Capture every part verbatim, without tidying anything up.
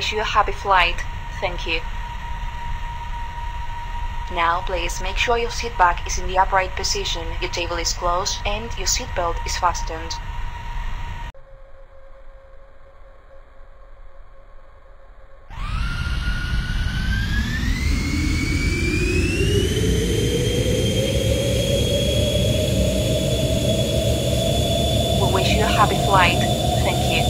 wish you a happy flight. Thank you. Now please make sure your seat back is in the upright position, your table is closed and your seatbelt is fastened. We wish you a happy flight. Thank you.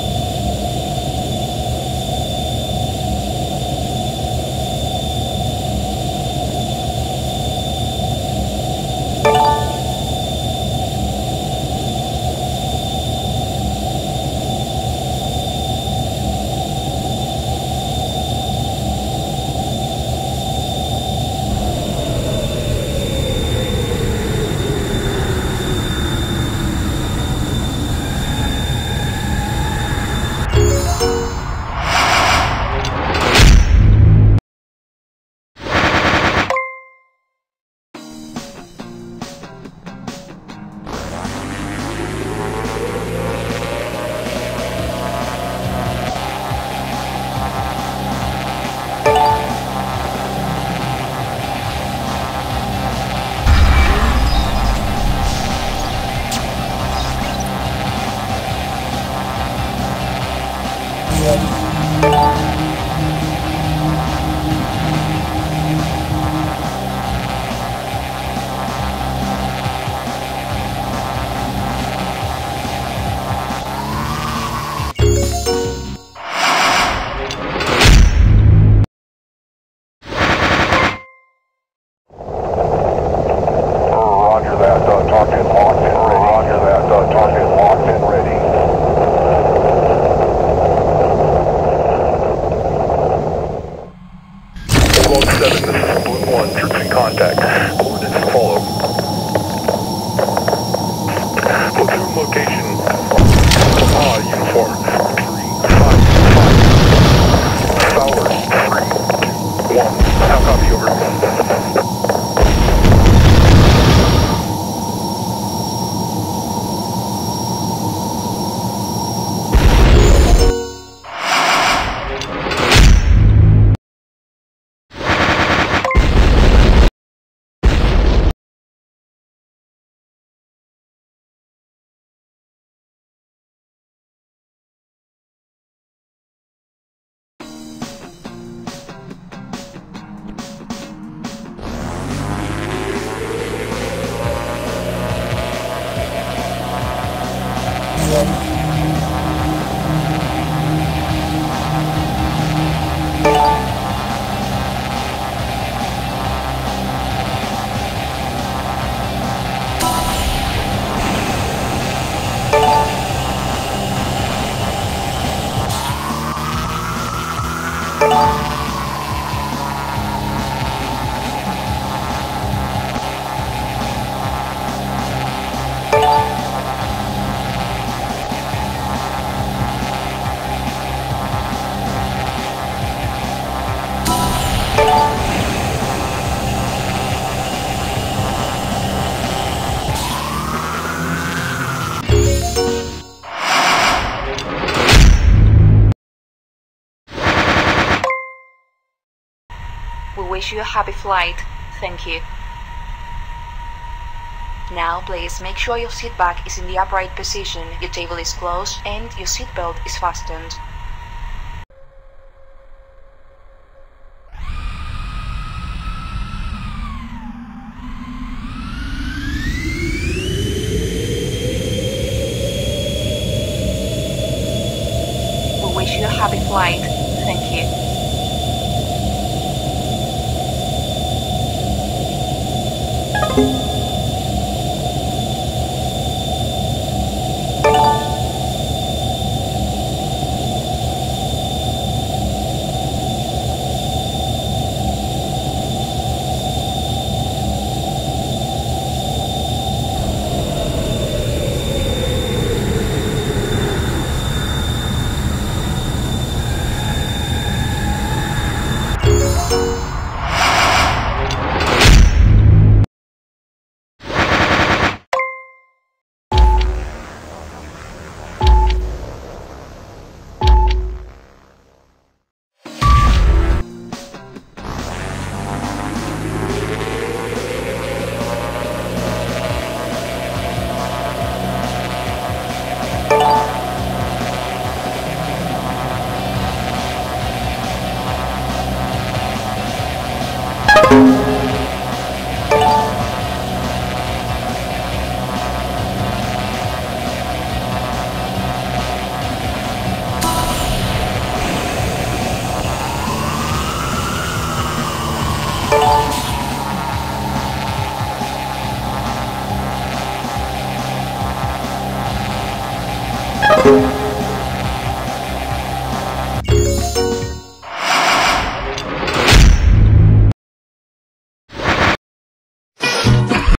seven, this is Blue one, troops in contact. Coordinates follow. Platoon location. Ah, uniform. three five five. Fowler, three two one. How copy, over. We wish you a happy flight. Thank you. Now please make sure your seat back is in the upright position, your table is closed and your seatbelt is fastened. We wish you a happy flight. Thank you. Thank you.